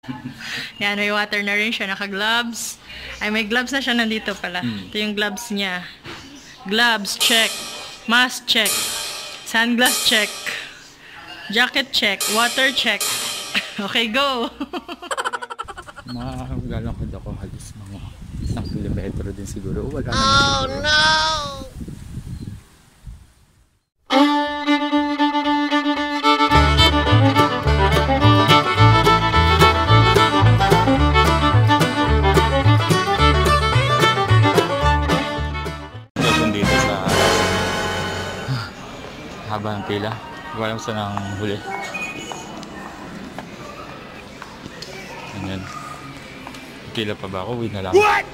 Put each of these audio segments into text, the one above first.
Yan, may water na rin siya, naka-gloves. Ay, may gloves na siya, nandito pala. Ito yung gloves niya. Gloves, check. Mask, check. Sunglass, check. Jacket, check. Water, check. Okay, go! Magalakad ako halos mga 1 kilometro din siguro. Wala naman Oh siguro. no! Dito sa haba ng pila. Hindi ko alam saan ang huli. Ganyan. Pila pa ba ako? Uwi na lang. What?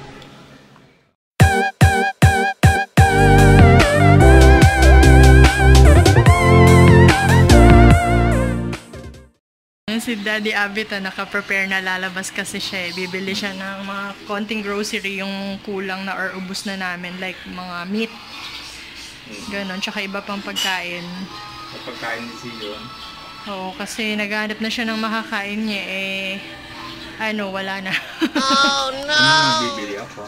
Si Daddy Abit, naka-prepare na, lalabas kasi siya. Bibili siya ng mga konting grocery, yung kulang na or ubos na namin. Like mga meat. Ganon. Tsaka iba pang pagkain. Pagkain ni Sion. Oo, kasi naghahanap na siya ng makakain niya. Wala na. Oh no! Bibili ako.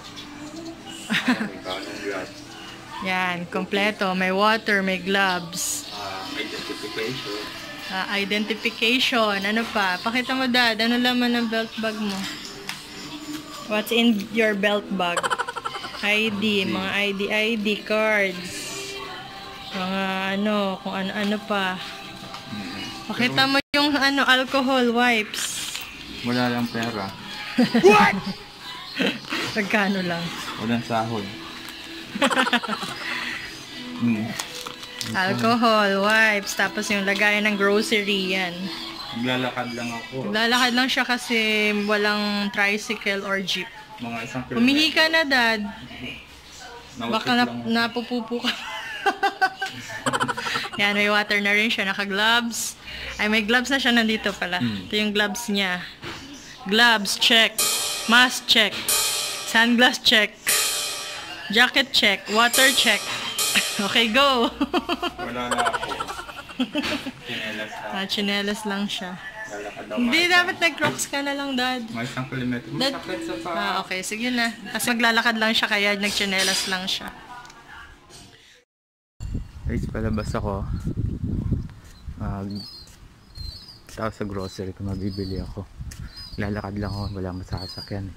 Yan, kompleto. May water, may gloves. Identification. Identification. Ano pa? Pakita mo, Dad. Ano laman ng belt bag mo? What's in your belt bag? ID. Mga ID cards. Mga kung ano pa. Pakita mo yung alcohol wipes. Wala lang pera. What? Magkano lang? Walang sahod. Alcohol wipes. Tapos yung lagayan ng grocery. Yan. Naglalakad lang ako. Naglalakad lang siya kasi walang tricycle or jeep. Mga 1 kilometro. Humihi ka na, Dad. Baka lang. napupupo ka. Yan, may water na rin siya, naka-gloves. Ay, may gloves na siya, nandito pala. Ito yung gloves niya. Gloves, check. Mask, check. Sunglass, check. Jacket, check. Water, check. Okay, go! Wala na ako. Chinelas lang. Chinelas lang siya. Lalakad ako. Hindi, dapat nag-crocs ka na lang, Dad. Mga 1 kilometro. Masakit sa pa. Okay, sige na. Kasi maglalakad lang siya, kaya nag-chinelas lang siya. Guys, palabas ako. Tapos sa grocery kung mabibili ako. Lalakad lang ako, wala masasakyan.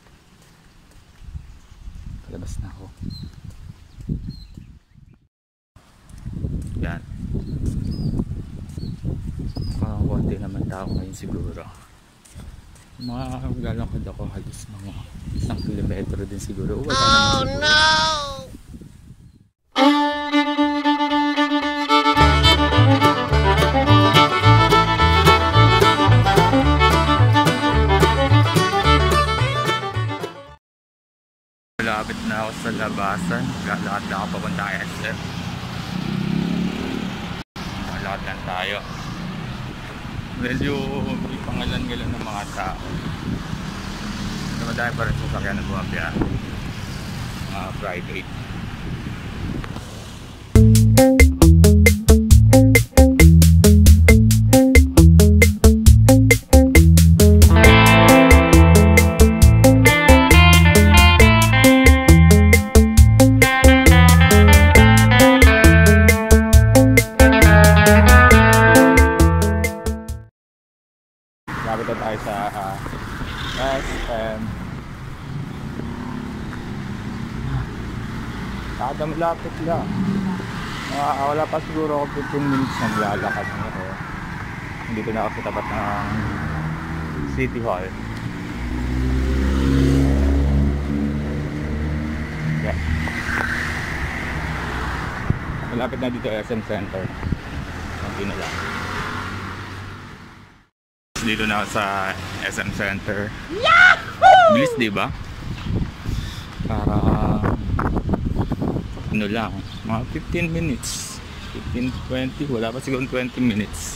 Palabas na ako. Yan. Konti naman tao ngayon siguro. Magalakad ako halos mga 1 kilometro din siguro. Wala Oh naman siguro. no! Malapit na ako sa labasan. Lalakad lang ako papunta kay SM. Malakad lang tayo. Medyo may pangalan-ngalan ng mga tao. Madami pa rin sasakyan na bumabiyahe. Mga Friday. Lapit na tayo sa SM. Kada malapit lang. Wala pa siguro ako 15 minutes na lalakad ako. Dito na ako sa tapat ng City Hall. Yeah. Malapit na dito SM Center. Hindi na lang. Dito na ako sa SM Center. Yahoo! Bilis, diba? Para ano lang, mga 15 minutes 15-20, wala pa siguro 20 minutes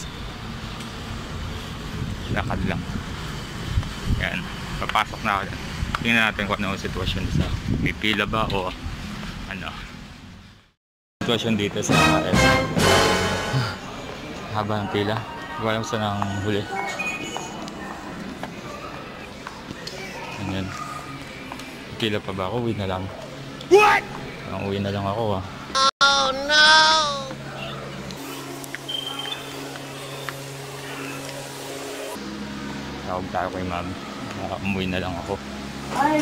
lakad lang. Yan, papasok na ako dyan. Tingnan natin kung ano ang sitwasyon sa may pila ba o ano sitwasyon dito sa SM. Haba ng pila, hindi ko alam saan ang huli. Kila pa ba ako? Uwi na lang. What? Uwi na lang ako ah. Oh no! Tawag tayo kay ma'am. Umuwi na lang ako. Ay,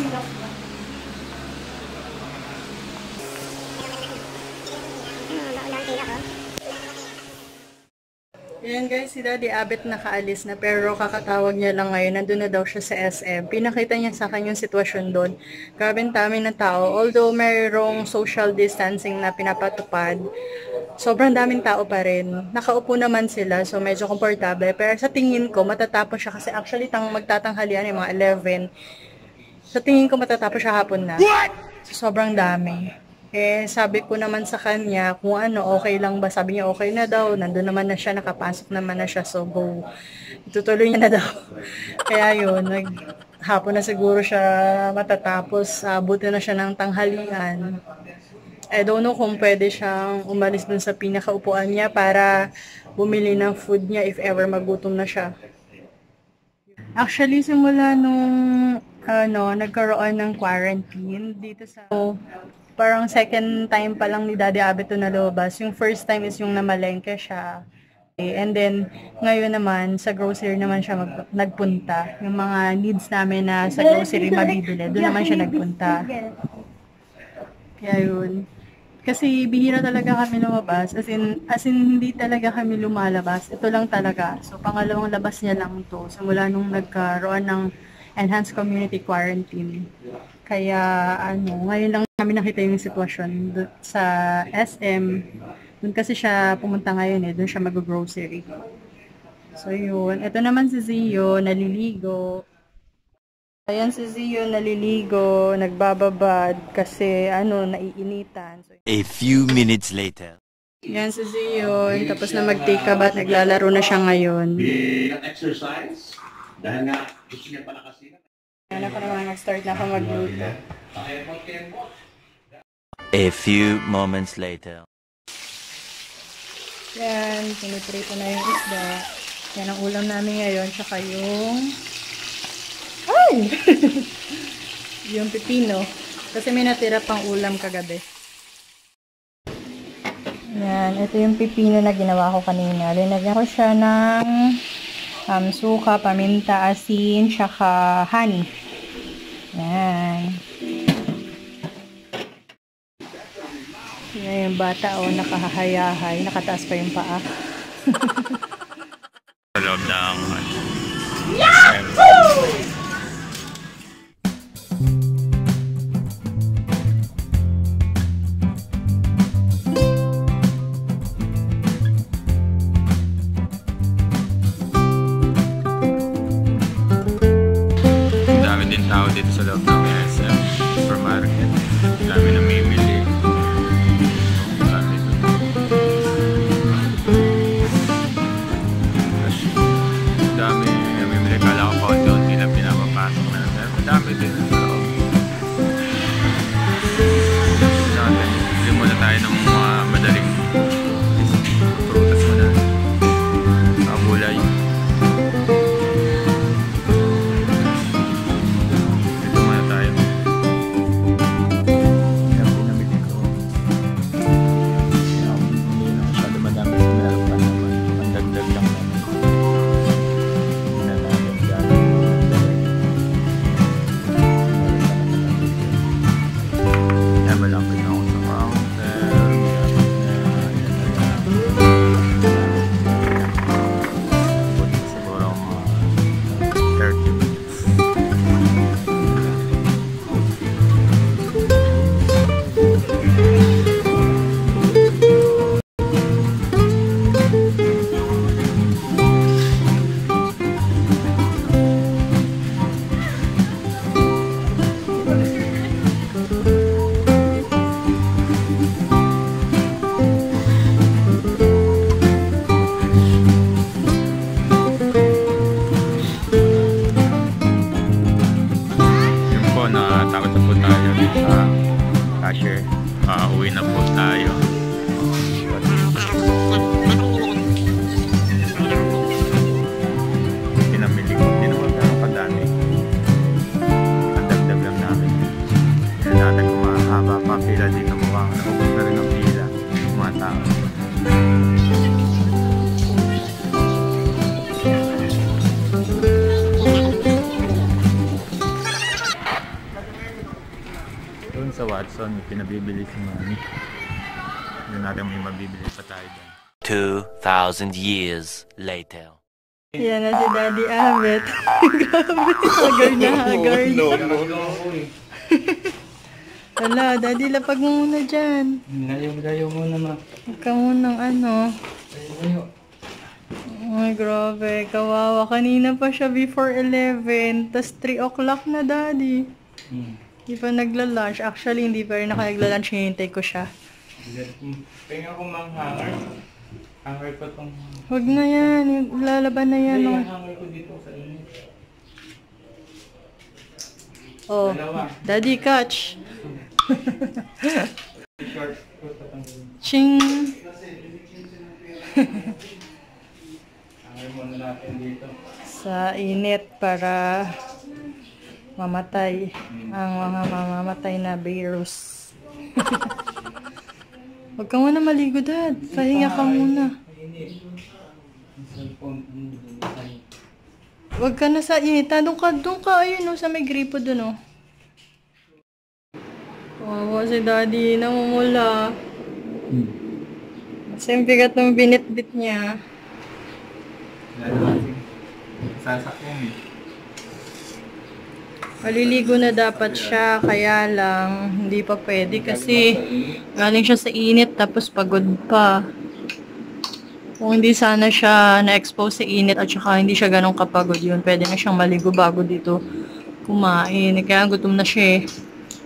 Ayan guys, si Daddy Abet nakaalis na pero kakatawag niya lang ngayon. Nandun na daw siya sa SM. Pinakita niya sa akin yung sitwasyon doon. Grabe ang dami ng tao. Although mayroong social distancing na pinapatupad, sobrang daming tao pa rin. Nakaupo naman sila, so medyo komportable. Pero sa tingin ko, matatapos siya kasi actually magtatanghalian yung mga 11. Sa tingin ko, matatapos siya hapon na. So, sobrang dami. Eh, sabi ko naman sa kanya kung ano, okay lang ba? Sabi niya okay na daw. Nandun naman na siya, nakapasok naman na siya. So, go. Itutuloy niya na daw. Kaya yun, hapon na siguro siya matatapos. Buti na siya ng tanghalian. I don't know kung pwede siyang umalis dun sa pinakaupuan niya para bumili ng food niya if ever magutom na siya. Actually, simula nung nagkaroon ng quarantine dito sa... Parang second time pa lang ni Daddy Abet na lumabas. Yung first time is yung namalengke siya. And then, ngayon naman, sa grocery naman siya nagpunta. Yung mga needs namin na sa grocery mabibili, doon naman siya nagpunta. Kaya yun. Kasi bihira talaga kami lumabas. As in hindi talaga kami lumalabas. Ito lang talaga. So, pangalawang labas niya lang to. Simula nung nagkaroon ng enhanced community quarantine. Kaya, ngayon lang namin nakita yung sitwasyon sa SM. Doon kasi siya pumunta ngayon doon siya mag-grocery. So, yun. Ito naman si Zio, naliligo. Ayan si Zio, naliligo, nagbababad kasi, naiinitan. So, a few minutes later. Yan si Zio, tapos na mag-take a bath, naglalaro na siya ngayon. Exercise, dahil nga gusto niya pala kasi. Ayan ako naman, nag-start na ako magluto. A few moments later. Yan, piniprito na yung isda. Yan ang ulam namin ngayon, tsaka yung... Ay! yung pipino. Kasi may natira pang ulam kagabi. Yan, ito yung pipino na ginawa ko kanina. Linagyan ko siya ng suka, paminta, asin, tsaka honey. Yan. Yan yung bata, nakahahayahay. Nakataas pa yung paa. Sa loob ng... tao dito sa loob ng SM supermarket. Dami na mimili. Dami na mimili. Kala ko paunti-unti lang pinapapasok na. Dami din sa loob. Bili muna tayo ng mga madaling prutas muna. Mga gulay. sa Watson, may pinabibili si Mami. Hindi natin may mabibili pa tayo doon. 2,000 years later. Yan na si Daddy Abet. Grabe, hagar na, hagar na. Wala, Daddy, lapag mo muna dyan. Layo muna, Ma. Huwag ka munang ano. Layo. Ay, grabe. Kawawa. Kanina pa siya before 11. Tas 3 o'clock na, Daddy. Hindi pa nagla-lunch. Actually, hindi pa rin ako nagla-lunch. Hinihintay ko siya. Tingnan ko mang hanger. Hanger ko tong... Huwag na yan. Lalaban na yan. Yung hanger ko dito sa inyo. Oh, Daddy, catch. Short ko tatanggalin. Ching. Hanger muna natin dito. Sa init para mamatay ang mga mamamatay na virus. Huwag ka muna maligo, Dad. Pahinga ka muna. Huwag ka na sa init. Doon ka. Ayun, sa may gripo doon, oh. Wawa si Daddy. Namumula. Kasi ang bigat ng binitbit niya. Sasakyan eh. Maliligo na dapat siya, kaya lang hindi pa pwede kasi galing siya sa init tapos pagod pa. Kung hindi sana siya na-expose sa init at saka hindi siya ganun kapagod yun, pwede na siyang maligo bago dito kumain. Kaya gutom na siya eh.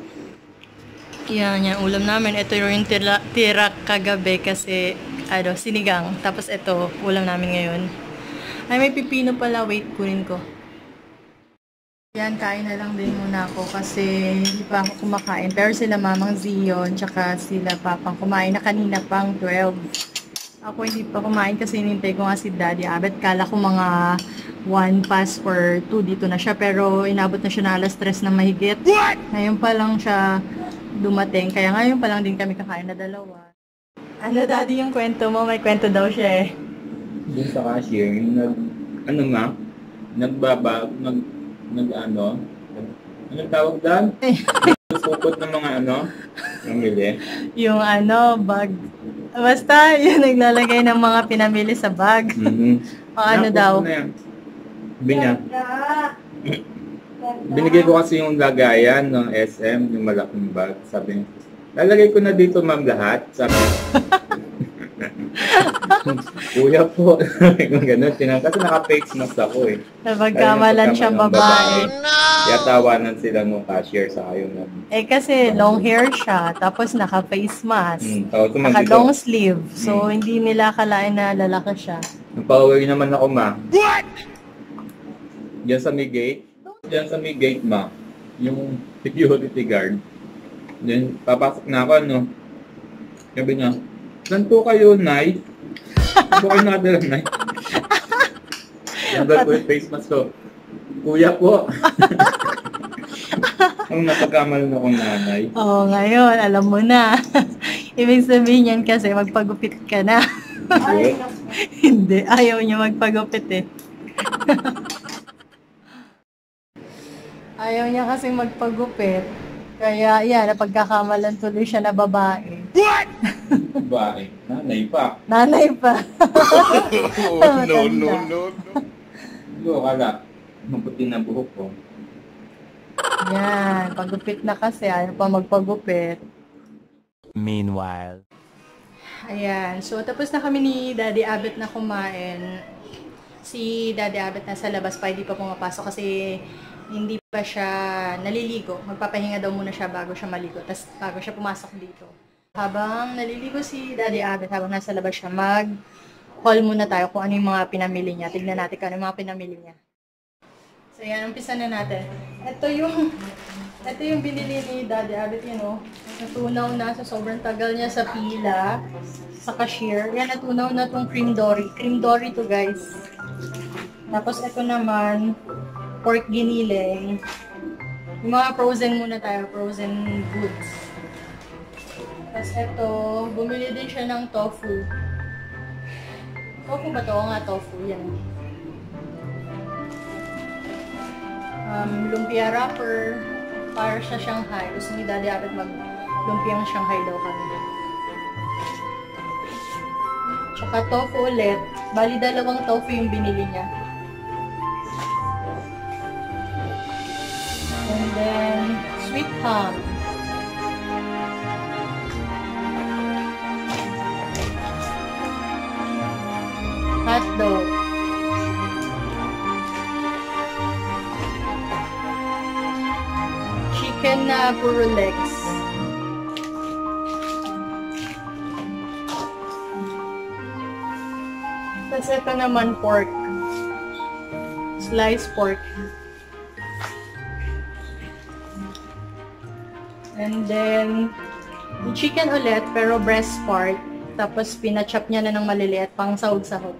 Yan, yung ulam namin. Ito yung tira kagabi kasi sinigang. Tapos ito, ulam namin ngayon. Ay, may pipino pala. Wait, kunin ko. Yan, kain na lang din muna ako kasi hindi pa ako kumakain. Pero sila Mamang Zion, tsaka sila Papang kumain na kanina pang 12. Ako hindi pa kumain kasi hinintay ko nga si Daddy Abet. Kala ko mga 1 past or 2 dito na siya. Pero inabot na siya na alas 3 na mahigit. Ngayon pa lang siya dumating. Kaya ngayon pa lang din kami kakain na dalawa. Ano, Daddy, yung kwento mo? May kwento daw siya eh. Doon sa cashier, yung anong tawag doon? Supot ng mga namili. Yung bag. Basta, yun naglalagay ng mga pinamili sa bag. O daw? Sabi niya, binigay ko kasi yung lagayan ng SM, yung malaking bag. Sabi niya, lalagay ko na dito, ma'am, lahat. Sabi niya, kuya po. Ganun, kasi naka-face mask ako eh. Napagkamalan siyang babae. Kaya tawanan sila nung cashier sa kayo na. Kasi long hair siya, tapos naka-face mask. Naka-long sleeve. So, hindi nila akalain na lalaki siya. Nagpa-uwi naman ako, ma. What? Diyan sa may gate. Diyan sa may gate, ma. Yung security guard. Then, papasok na ako, Sabi niya, saan po kayo, Nay? Saan po kayo nakadala, Nay? Hanggang ko yung face mask ko. Kuya po. Ang napagkamalan akong nanay. Oo, ngayon, alam mo na. Ibig sabihin yan kasi magpagupit ka na. Hindi, ayaw niya magpagupit eh. Ayaw niya kasi magpagupit. Kaya, yan, napagkakamalan tuloy siya na babae. What? Babae? Nanay pa. Nanay pa. No. Akala, maputi na buhok ko. Yan, pagupit na kasi, ayaw pa magpagupit. Meanwhile. Ayan, so tapos na kami ni Daddy Abet na kumain. Si Daddy Abet nasa labas pa, hindi pa pumapasok kasi hindi pa siya naliligo. Magpapahinga daw muna siya bago siya maligo, tapos bago siya pumasok dito. Habang naliligo si Daddy Abet, habang nasa labas siya, mag-haul muna tayo kung ano yung mga pinamili niya. Tignan natin kung ano yung mga pinamili niya. So yan, umpisa na natin. Ito yung binili ni Daddy Abet, natunaw na sa sobrang tagal niya sa pila, sa cashier. Yan, natunaw na tong cream dory. Cream dory to, guys. Tapos ito naman, pork giniling. Yung mga frozen muna tayo, frozen goods. Tapos ito, bumili din siya ng tofu. Tofu ba to? Oo nga, tofu. Yan. Lumpia wrapper, Para sa Shanghai. Gusto ni Daddy Abet mag-lumpiang Shanghai daw kami. Tsaka tofu ulit. Bali, 2 tofu yung binili niya. And then, sweet ham. Hotdog. Chicken na puro legs. Tapos ito naman pork. Sliced pork. And then, yung chicken ulit, pero breast part. Tapos pinachop niya na ng maliliit, pang sahog-sahog.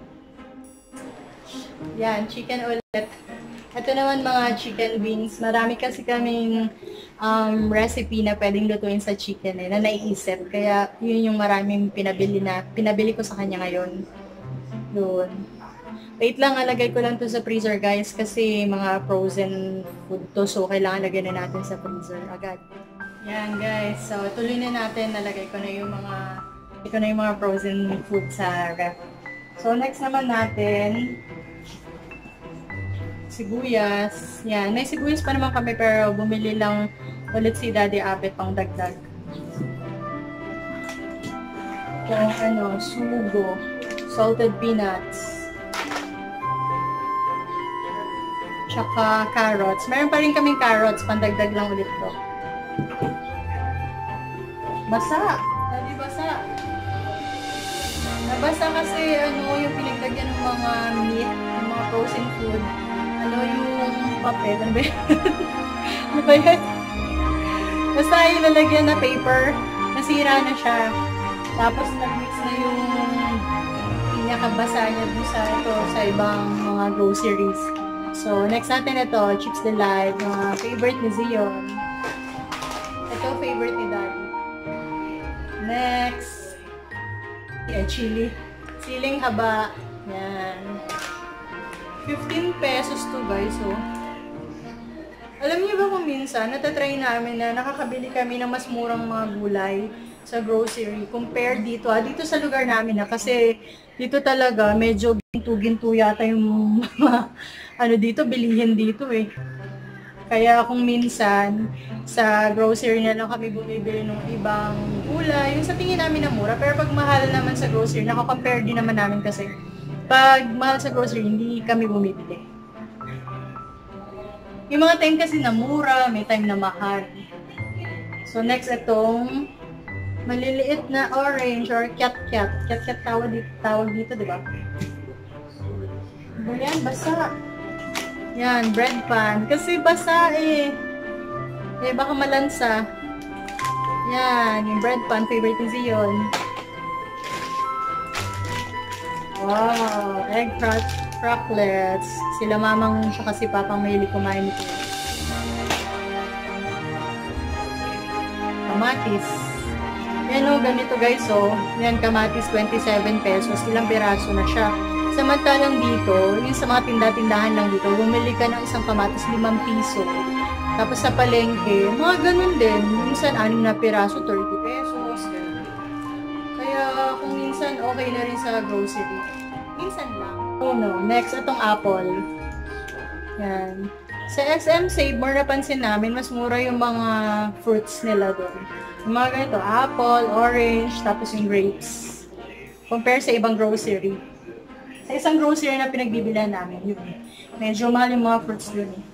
Yan, chicken ulit. Ito naman mga chicken wings. Marami kasi kaming recipe na pwedeng lutuin sa chicken na naiisip. Kaya yun yung maraming pinabili ko sa kanya ngayon. Doon. Wait lang, alagay ko lang to sa freezer guys kasi mga frozen food to. So, kailangan lagyan na natin sa freezer agad. Yan guys. So, tuloy na natin. Nalagay ko na yung mga frozen food sa ref. So, next naman natin sibuyas. Yan. May sibuyas pa naman kami pero bumili lang ulit si Daddy Abet pang dagdag. Yung sugo. Salted peanuts. Tsaka carrots. Meron pa rin kaming carrots. Pandagdag lang ulit to. Basa. Daddy, basa. Nabasa kasi yung pinagdagyan ng mga meat, ng mga frozen food. Yung papel. Ano ba yan? Ano ba yan? Basta yung lalagyan na paper. Nasira na siya. Tapos nag-mix na yung pinakabasa niya dun sa ibang mga groceries. So, next natin ito, Chips Delight. Mga favorite ni Zion. Ito, favorite ni Daddy. Next, chili. Siling haba. Yan. 15 pesos to guys, oh. Alam niyo ba kung minsan, natatry namin na nakakabili kami ng mas murang mga gulay sa grocery compare dito, dito sa lugar namin kasi dito talaga medyo ginto-ginto yata yung dito, bilihin dito eh. Kaya kung minsan, sa grocery na lang kami bumibili ng ibang gulay, yung sa tingin namin na mura, pero pag mahal naman sa grocery, nakakompare din naman namin kasi pag mahal sa grocery, hindi kami bumibili. Yung mga time kasi na mura, may time na mahal. So next, itong maliliit na orange or cat-cat. Cat-cat tawag dito, di ba? Yan, basa. Yan, bread pan. Kasi basa eh. Eh, baka malansa. Yan, yung bread pan. Favorite ni Zion. Wow, egg cracklets. Sila mamang siya kasi papang mahilig kumain nito. Kamatis. Yan o, ganito guys o. Yan, kamatis 27 pesos. Ilang piraso na siya. Samantalang dito, yung sa mga tinda-tindahan lang dito, bumili ka ng isang kamatis 5 piso. Tapos sa palengke, mga ganun din. Minsan 6 na piraso, 30 pesos. Ganun. Kaya kung minsan okay na rin sa grocery. Minsan lang. Oh no, next itong apple. Yan. Sa SM Save More napansin namin, mas mura yung mga fruits nila doon. Yung mga ganito, apple, orange, tapos yung grapes. Compare sa ibang grocery. Sa isang grocery na pinagbibilan namin, yun. Medyo mahal yung mga fruits doon eh.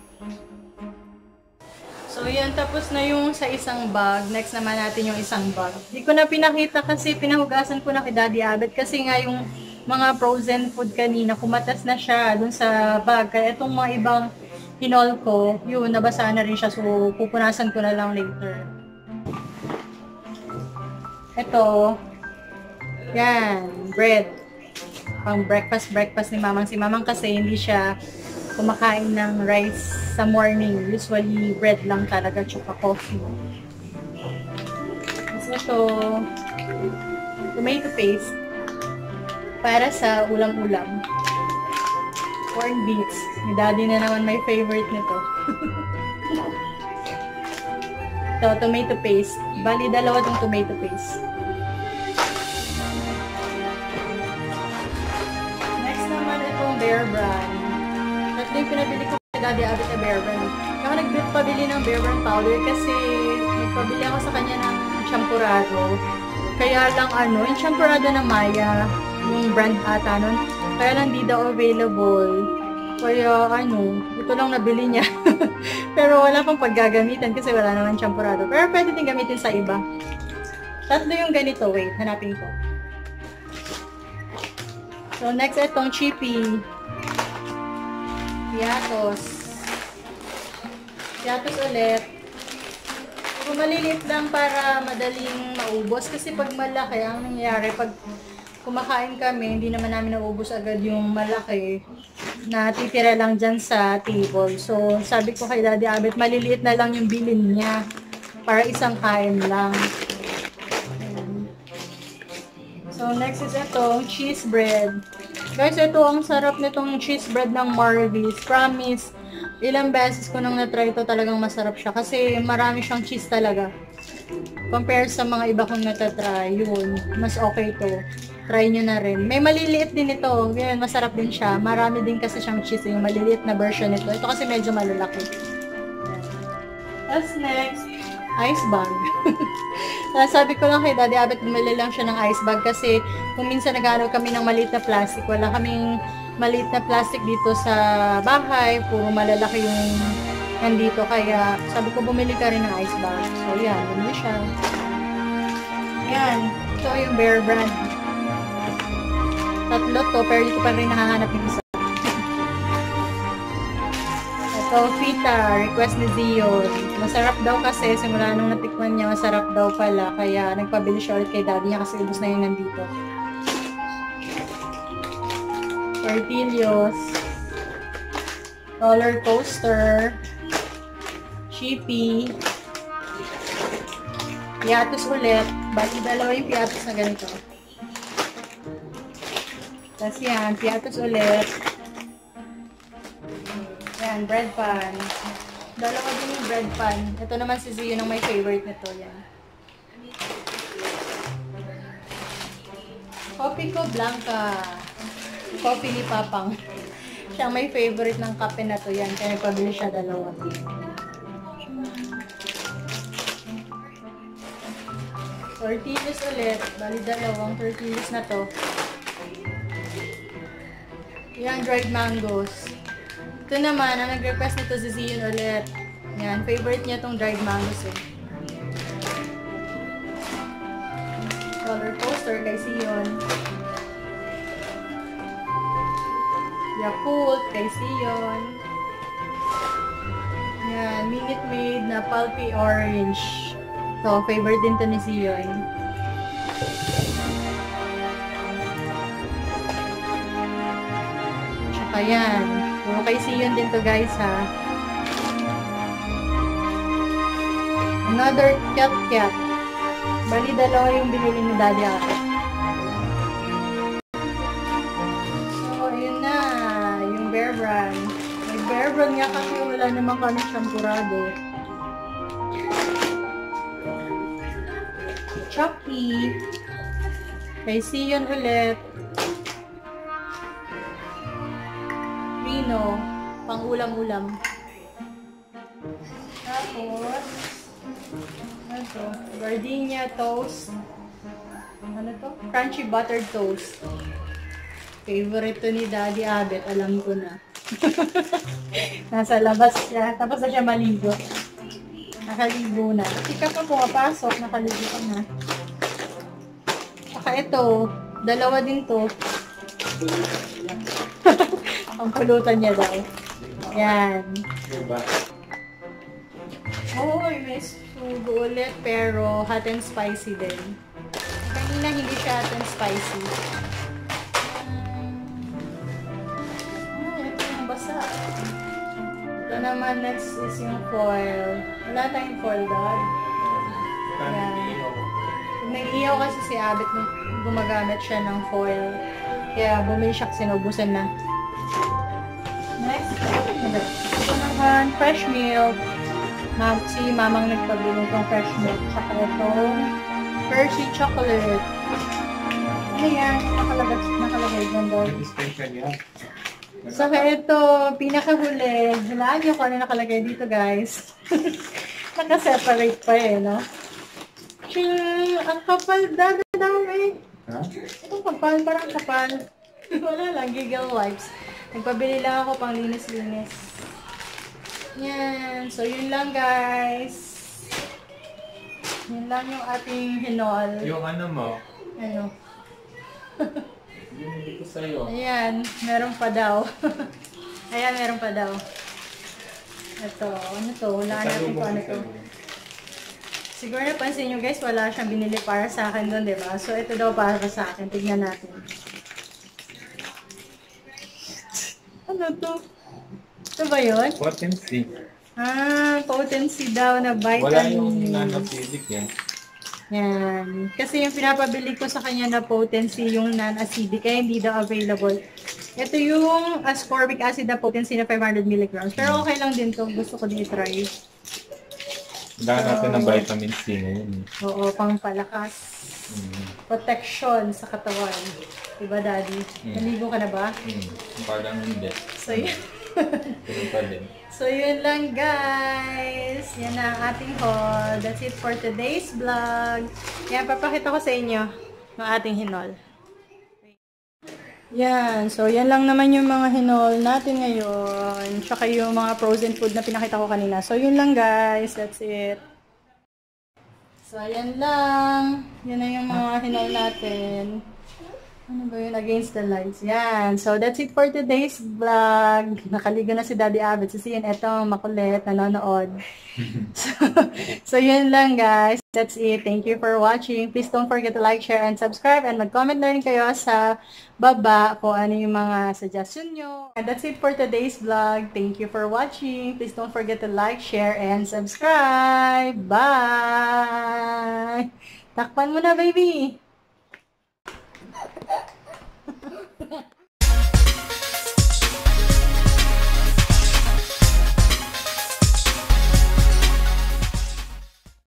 So yan, tapos na yung sa isang bag. Next naman natin yung isang bag. Hindi ko na pinakita kasi pinahugasan ko na kay Daddy Abet kasi nga yung mga frozen food kanina, kumatas na siya dun sa bag. Kaya itong mga ibang hinol ko, yun, nabasa na rin siya. So, pupunasan ko na lang later. Ito, yan, bread. Pang breakfast ni Mamang. Si Mamang kasi hindi siya kumakain ng rice sa morning. Usually, bread lang talaga, tsaka coffee. Tapos ito, tomato paste. Para sa ulam-ulam. Corn beets. Ni Daddy na naman may favorite nito. Ito, tomato paste. Bali, dalawa tong tomato paste. Next naman, itong Bear Brand. Tatlo yung pinabili ko kay Daddy Abit na Bear Brand. Ako nagpabili ng Bear Brand powder kasi nagpabili ako sa kanya ng champurado. Kaya lang yung champurado ng Maya, yung brand ata nun, kaya lang di daw available. Kaya ito lang nabili niya. Pero wala pang paggagamitan kasi wala naman champurado. Pero pwede din gamitin sa iba. Tatlo yung ganito. Wait, hanapin ko. So, next itong Chippy. Piatos. Piatos ulit. Kung maliliit lang para madaling maubos. Kasi pag malaki, ang nangyayari, pag kumakain kami, hindi naman namin naubos agad yung malaki. Natitira lang dyan sa table. So, sabi ko kay Daddy Abet, maliliit na lang yung bilin niya para isang kain lang. So, next is itong cheese bread. Guys, ito ang sarap nitong cheese bread ng Marvis. Promise, ilang beses ko nang na-try ito, talagang masarap siya. Kasi marami siyang cheese talaga. Compare sa mga iba kong natatry, yun, mas okay to. Try nyo na rin. May maliliit din ito. Yan, masarap din siya. Marami din kasi siyang cheese. Yung maliliit na version nito. Ito kasi medyo malalaki. Tapos next, ice bag. Sabi ko lang kay Daddy Abet, bumili lang siya ng ice bag kasi kung minsan nag-ano kami ng maliit na plastic, wala kaming maliit na plastic dito sa bahay. Puro malalaki yung nandito. Kaya sabi ko, bumili ka rin ng ice bag. So yan, bumili siya. Yan. Ito yung Bear Brand. Tatlo to, pero dito pa rin nakahanap yung isa. Ito, Fita, request ni Zion. Masarap daw kasi, simula nung natikman niya, masarap daw pala. Kaya nagpabili siya ulit kay daddy niya kasi ubos na yun nandito. Tortillos. Roller coaster. Chippy. Piatos ulit. Bali, dalawa yung piatos na ganito. Tapos yan, piatos ulit. Yan, bread pan. Dalawa din yung bread pan. Ito naman si Zio ng my favorite nito. Yan. Coffee ko, Blanca. Coffee ni Papang. Siya may favorite ng kape na to. Yan, kaya nagpabili siya dalawa. Tortillas ulit. Bali, dalawang tortillas na to. Yan, dried mangoes. Ito naman, ang nag-request nito si Zion ulit. Yan, favorite niya tong dried mangoes eh. Roller coaster kay Zion. Yakult kay Zion. Yan, Minute Maid na pulpy orange. So, favorite din to ni Zion. Ayan. Puro kay Zion din to guys ha. Another cat. Bali dalawa yung binili ni Daddy ako. So, ayun na. Yung Bear Brand. May Bear Brand nga kasi wala naman kami champurado. Chucky. Kay Zion ulit. Pang ulam-ulam. Tapos, ano to? Gardenia toast. Ano to? Crunchy buttered toast. Favorite to ni Daddy Abet. Alam ko na. Nasa labas siya. Tapos na siya maligo. Nakaligo na. Hindi ka pa pumapasok. Nakaligo ka na. Saka ito. Dalawa din to. Ang pulutan niya daw. Yan. Oh, may sugo ulit pero hot and spicy din. Kanina hindi siya hot and spicy. Ito yung basa. Ito naman next is yung foil. Wala tayong foil, dog. Yan. Nag-iyaw kasi si Abet nung gumagamit siya ng foil. Kaya bumili siya kasi naubusan na. Next, ito naman, fresh milk. Si mamang nagpabili itong fresh milk. Tsaka itong Hershey chocolate. Ano yan? Nakalagay dyan doon. Special yan. Saka ito, pinakahuli. Hulaan niyo kung ano nakalagay dito, guys. Naka-separate pa no? Ang kapal, dami. Ha? Itong kapal, parang kapal. Wala lang, giggle wipes. Nagpabili lang ako pang linis-linis. Yan. So, yun lang, guys. Yun lang yung ating hinol. Yung ano mo? Ano? Yung ko sa'yo. Ayan, meron pa daw. Ayan, meron pa daw. Ito, ano to? Wala natin kung ano to. Siguro napansin nyo guys, wala siyang binili para sa akin doon, diba? So, ito daw para sa akin. Tignan natin. Ano to? Ito ba yun? Potency. Potency daw na vitamins. Wala yung non-acidic eh. Yan. Kasi yung pinapabili ko sa kanya na potency, yung non-acidic, kaya hindi daw available. Ito yung ascorbic acid na potency na 500 mg. Pero okay lang din to. Gusto ko din i-try. Kailangan natin ng vitamin C ngayon. Oo, pang palakas. Protection sa katawan. Diba, Daddy? Naligo ka na ba? Parang hindi. So, yun. Pero pa din. So, yun lang, guys. Yan na ang ating haul. That's it for today's vlog. Yan, papakita ko sa inyo ang ating hinol. Yan. So, yan lang naman yung mga hinol natin ngayon. Tsaka yung mga frozen food na pinakita ko kanina. So, yun lang, guys. That's it. So, yan lang. Yan na yung mga hinol natin. Ano ba yun? Against the lights. Yan. So, that's it for today's vlog. Nakaligo na si Daddy Abed. So, yun, eto, makulit, nanonood. so, yun lang, guys. That's it. Thank you for watching. Please don't forget to like, share, and subscribe. And mag-comment na rin kayo sa baba kung ano yung mga suggestion nyo. And that's it for today's vlog. Thank you for watching. Please don't forget to like, share, and subscribe. Bye! Takpan mo na, baby!